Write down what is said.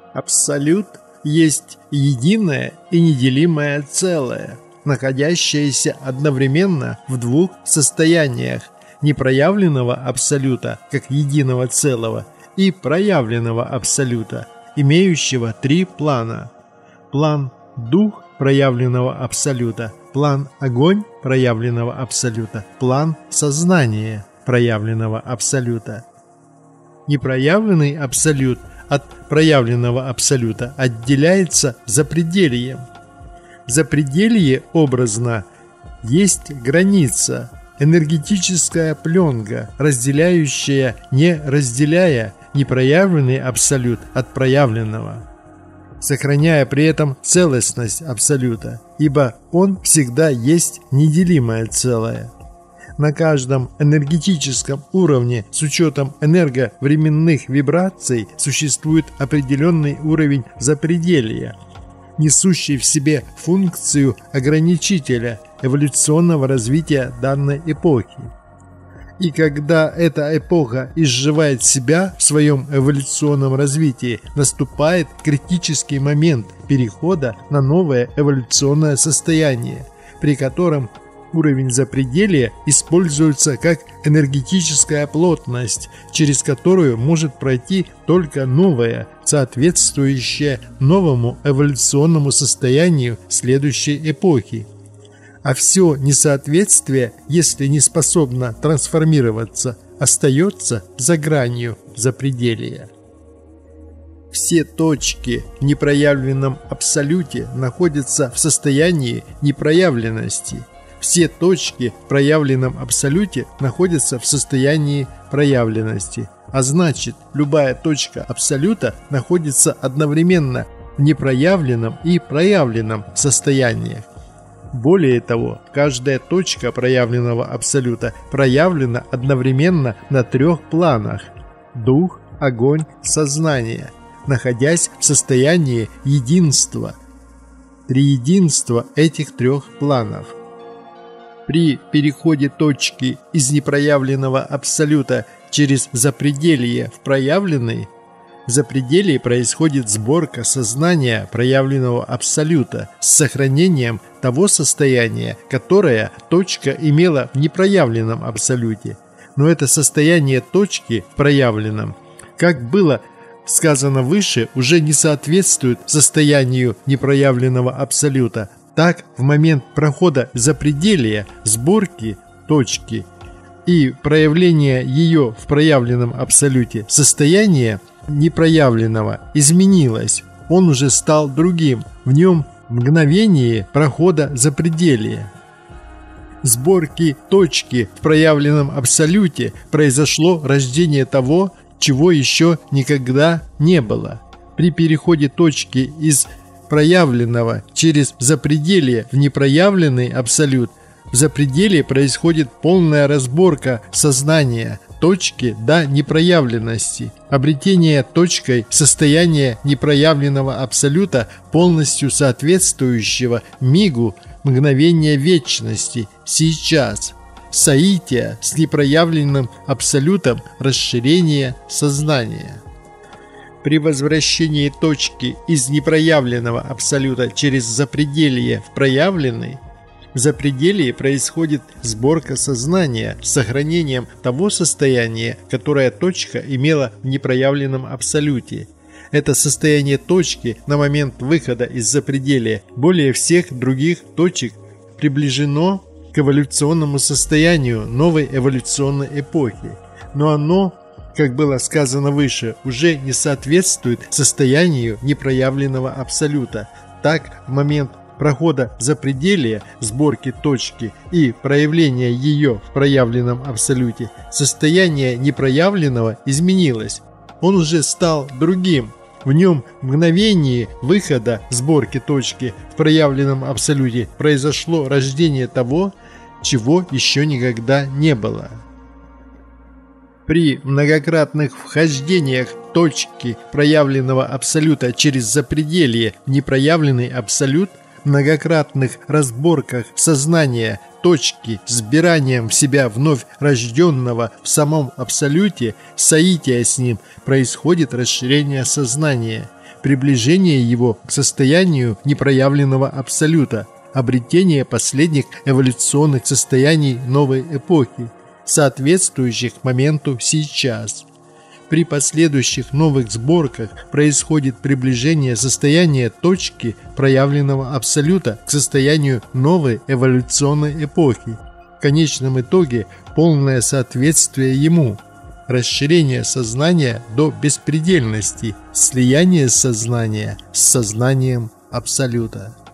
Абсолют есть единое и неделимое целое, находящееся одновременно в двух состояниях: непроявленного абсолюта как единого целого и проявленного абсолюта, имеющего три плана: план дух проявленного абсолюта, план огонь проявленного абсолюта, план сознание проявленного абсолюта. Непроявленный абсолют от проявленного абсолюта отделяется запредельем. Запределье образно есть граница, энергетическая пленка, разделяющая, не разделяя, непроявленный абсолют от проявленного, сохраняя при этом целостность абсолюта, ибо он всегда есть неделимое целое. На каждом энергетическом уровне с учетом энерговременных вибраций существует определенный уровень запределья, несущий в себе функцию ограничителя эволюционного развития данной эпохи. И когда эта эпоха изживает себя в своем эволюционном развитии, наступает критический момент перехода на новое эволюционное состояние, при котором уровень запределья используется как энергетическая плотность, через которую может пройти только новое, соответствующее новому эволюционному состоянию следующей эпохи. А все несоответствие, если не способно трансформироваться, остается за гранью запределья. Все точки в непроявленном абсолюте находятся в состоянии непроявленности. Все точки в проявленном абсолюте находятся в состоянии проявленности. А значит, любая точка абсолюта находится одновременно в непроявленном и проявленном состояниях. Более того, каждая точка проявленного абсолюта проявлена одновременно на трех планах: дух, огонь, сознание, находясь в состоянии единства, триединства этих трех планов. При переходе точки из непроявленного абсолюта через запределье в проявленный, в запределье происходит сборка сознания проявленного абсолюта с сохранением того состояния, которое точка имела в непроявленном абсолюте. Но это состояние точки в проявленном, как было сказано выше, уже не соответствует состоянию непроявленного абсолюта. Так, в момент прохода запределья, сборки точки и проявления ее в проявленном абсолюте, состояние непроявленного изменилось. Он уже стал другим. В нем мгновение прохода запределья. Сборки точки в проявленном абсолюте произошло рождение того, чего еще никогда не было. При переходе точки из проявленного через запределье в непроявленный абсолют, в запределье происходит полная разборка сознания точки до непроявленности, обретение точкой состояния непроявленного абсолюта, полностью соответствующего мигу мгновения вечности, сейчас, соития с непроявленным абсолютом расширения сознания. При возвращении точки из непроявленного абсолюта через запределье в проявленный, в запределье происходит сборка сознания с сохранением того состояния, которое точка имела в непроявленном абсолюте. Это состояние точки на момент выхода из запределья более всех других точек приближено к эволюционному состоянию новой эволюционной эпохи. Но оно, как было сказано выше, уже не соответствует состоянию непроявленного абсолюта. Так, в момент прохода запределья, сборки точки и проявления ее в проявленном абсолюте, состояние непроявленного изменилось. Он уже стал другим. В нем в мгновении выхода сборки точки в проявленном абсолюте произошло рождение того, чего еще никогда не было. При многократных вхождениях точки проявленного абсолюта через запределье в непроявленный абсолют, многократных разборках сознания точки с сбиранием в себя вновь рожденного в самом абсолюте, соития с ним, происходит расширение сознания. приближение его к состоянию непроявленного абсолюта, обретение последних эволюционных состояний новой эпохи, соответствующих моменту сейчас. При последующих новых сборках происходит приближение состояния точки проявленного абсолюта к состоянию новой эволюционной эпохи. В конечном итоге полное соответствие ему, расширение сознания до беспредельности, слияние сознания с сознанием абсолюта.